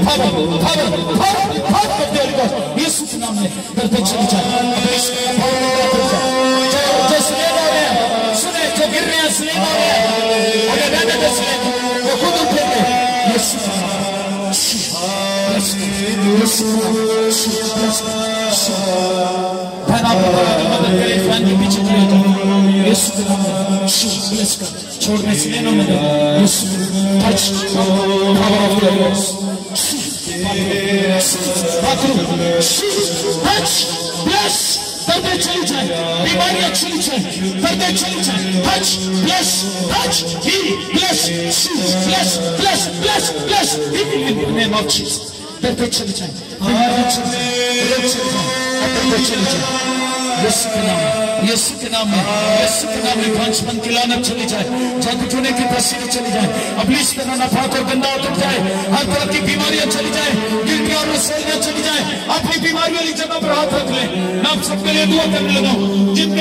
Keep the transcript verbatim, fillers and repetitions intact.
power, power, power, power of the Holy Ghost. यीशु के नाम में दर्द चली जाए, अपने इस power में दर्द जाए। जो जो स्लेव हो रहे हैं, सुने जो गिर रहे हैं स्लेव हो रहे हैं, अगर रहने दे स्लेव, वो खुद उठेंगे। यीशु के नाम, यीशु फैन आप मदद करें, फैन के पीछे खड़े हो जाओ। यीशु के नाम में ब्लेस कर, छोड़ने से लेना मत। Yeshu touch power of the lord, touch bless, दर्द चली जाए, बीमारियां चली जाए, दर्द चली जाए, टच ब्लेस, टच ही bless, bless bless bless bless in the name of Jesus. दर्द चली जाए, बीमारियां चली जाए, रोग चली जाए, दर्द चली जाए। यीशु के नाम में, यीशु के नाम में, यीशु के नाम में पांचपन की लानत चली जाए, जादू टोने की तस्वीर चली जाए, अब्लीस का नापाक और गंदा उतर जाए, हर तरह की बीमारियां चली जाए, गिल्टी और रसोलियां चली जाए। अपनी बीमारी वाली जगह पर हाथ रख ले, मैं आप सबके लिए दुआ करने लगा हूं। जिनके